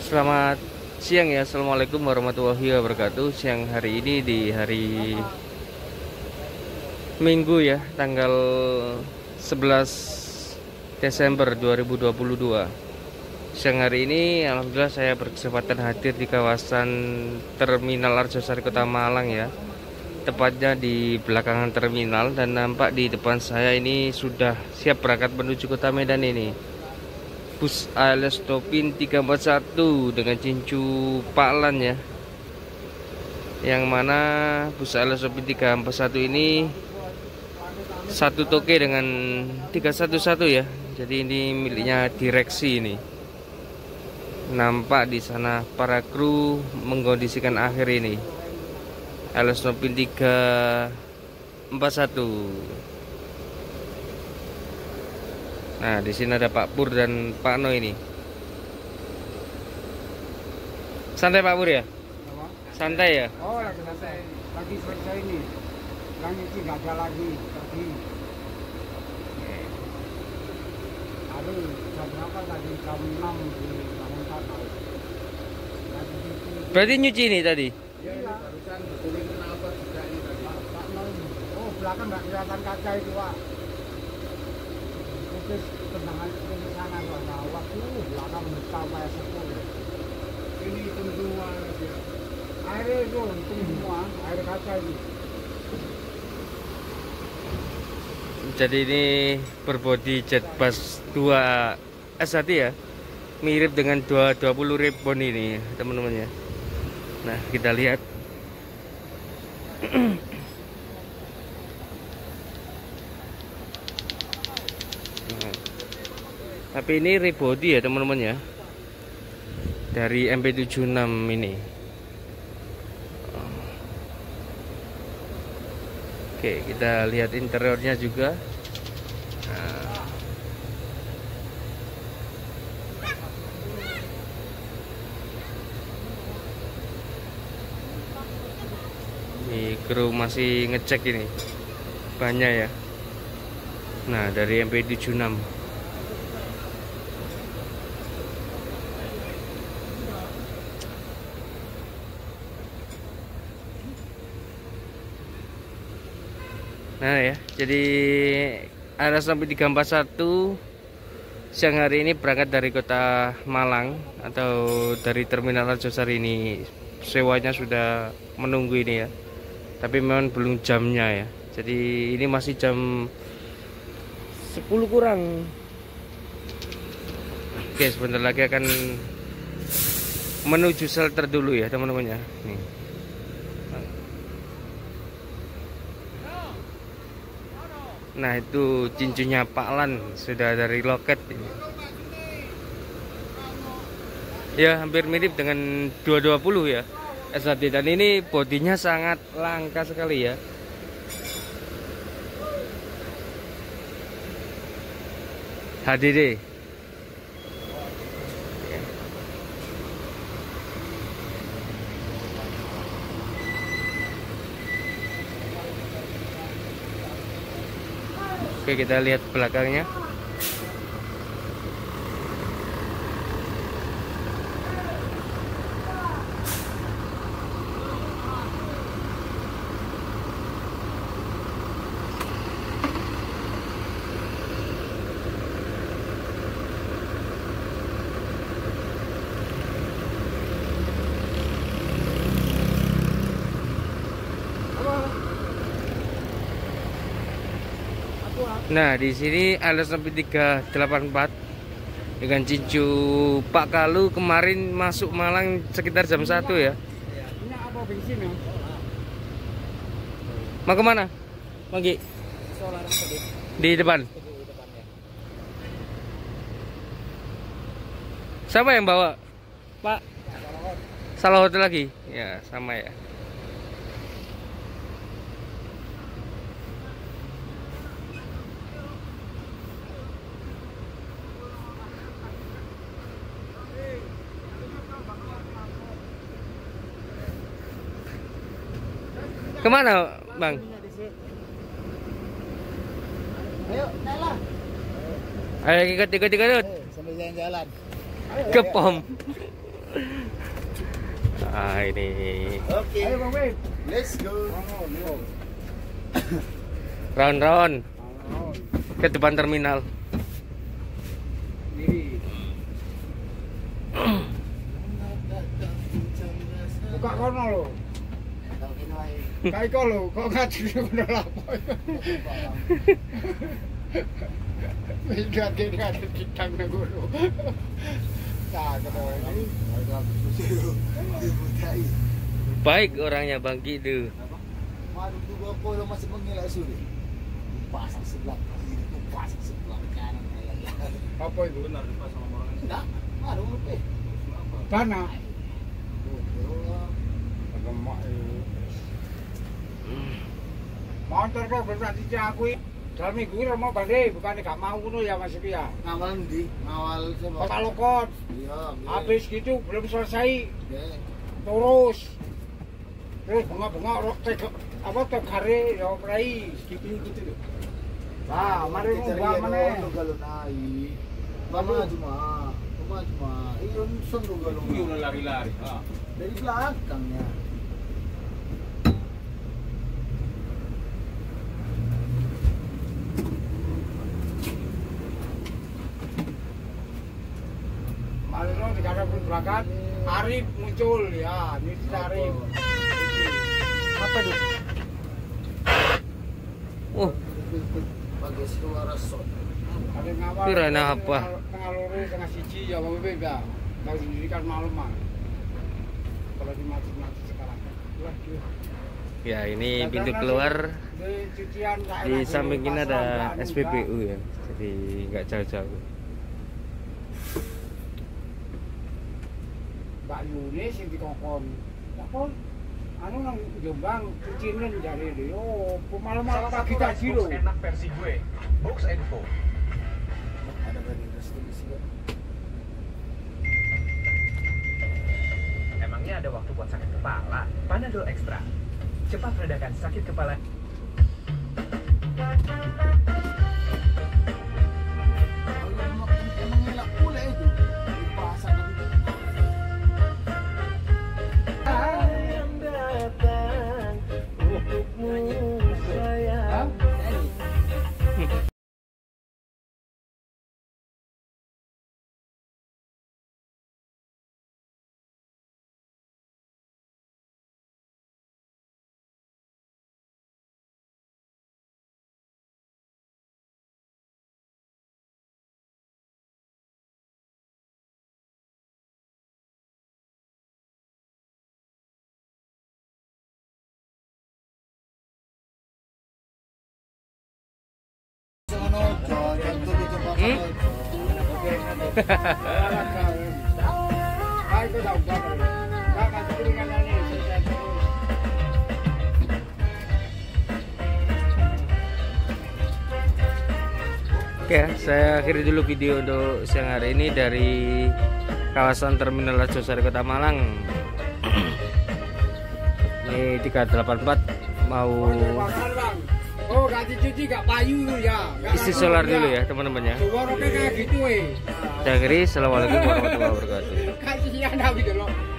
Selamat siang ya, Assalamualaikum warahmatullahi wabarakatuh. Siang hari ini di hari Minggu ya, tanggal 11 Desember 2022. Siang hari ini alhamdulillah saya berkesempatan hadir di kawasan Terminal Arjosari Kota Malang ya. Tepatnya di belakangan terminal, dan nampak di depan saya ini sudah siap berangkat menuju Kota Medan ini. Bus ALS Topin 341 dengan cincu Paklan ya. Yang mana bus ALS Topin 341 ini satu toke dengan 311 ya. Jadi ini miliknya direksi ini. Nampak di sana para kru mengkondisikan akhir ini. ALS Topin 341. Nah, di sini ada Pak Pur dan Pak No ini. Santai Pak Pur ya? Apa? Santai ya? Oh, lagi santai. Lagi selesai ini. Yang ini nggak ada lagi pergi. Lalu jam berapa tadi? Jam 6 di Bangun Kapal. Berarti nyuci ini tadi? Iya. Barusan betulin kenapa juga ini tadi. Pak No ini. Oh, belakang nggak kelihatan kaca itu, Pak. Terus tendangan ke sana ada waktu belakang mencapai sepuluh. Ini semua air itu semua air kaca ini. Jadi ini berbodi Jetbus 2 S1 ya. Mirip dengan 220 Ribbon ini teman-teman ya. Nah, kita lihat. Tapi ini rebody ya teman-teman ya, dari MP76 ini. Oke, kita lihat interiornya juga. Nah, ini kru masih ngecek ini banyak ya. Nah, dari MP76. Nah ya, jadi ada sampai 341 siang hari ini berangkat dari Kota Malang atau dari Terminal Arjosari ini. Sewanya sudah menunggu ini ya, tapi memang belum jamnya ya. Jadi ini masih jam 10 kurang. Oke, sebentar lagi akan menuju shelter dulu ya teman-teman ya. Nih. Nah, itu cincunya Paklan sudah dari loket ini. Ya, hampir mirip dengan 220 ya S1, dan ini bodinya sangat langka sekali ya. HDD. Oke, kita lihat belakangnya. Nah, di sini ada sampai 384 dengan cincu Pak Kalu kemarin masuk Malang sekitar jam 1 ya. Ini apa bensin ya? Mau kemana? Manggi? Solar tadi. Di depan. Siapa yang bawa? Pak? Salah hotel lagi? Ya, sama ya. Kemana Bang? Ayo, naiklah. Ayo ikut. Sambil jalan-jalan. Ke pom. Ah, ini Oke. Ayo Bang Wib. Let's go. round-round Oh, ke depan terminal. kiri. Buka kono lho. Kayak kok lho, kok ngaji kono lapo. Lihat gini ada kitang nang kono. Tak ketemu ini. Baik orangnya Bang Kidu. Madu juga kau masih mengelak suri. Pasang sebelah kiri, pasang sebelah kanan. Apa itu? Benar dipasang sama orang. Enggak, ada lupa. Mana? Lemak. Motor kok berarti aku dalam minggu ini mau balik, bukannya gak mau ngono ya Mas Pia. Ngawal ndi? Ngawal coba. Kota Lokot. Iya, Habis gitu belum selesai. Oke. Terus bunga-bunga rok tek apa tek kare ya prai Gitu lho. nah mari mbak meneh galon ai. Mama cuma. Iya nusun lo galon. udah lari-lari Dari belakangnya. mari lo dikara berangkat Arif muncul ya ini Arif Apa itu? Oh, Pakai suara son. ada ngawal Kirana apa? tengah loro tengah siji ya Bang Bebe enggak tahu sendiri kan malaman kalau di macet sekarang waduh ya ini pintu keluar. Di samping ini ada SPBU ya, jadi nggak jauh-jauh. Mbak Yunis yang dikongkon apa anu nang Jombang kucinen jare lho yo malam-malam pagi tadi lho enak versi gue, Box Info. Ada dari restu di sini. Emangnya ada waktu buat sakit kepala? Panadol Extra. Cepat meredakan sakit kepala. Mengelak pula itu. Dipasang nanti. Yang datang untukmu sayang. Oke, saya akhiri dulu video untuk siang hari ini dari kawasan Terminal Arjosari Kota Malang. Ini 384 mau Oh, ganti cuci gak payu ya. isi solar dulu ya teman-teman ya. Suara kayak gitu Saya akhiri, assalamualaikum warahmatullahi wabarakatuh. Kasihan aku gitu loh.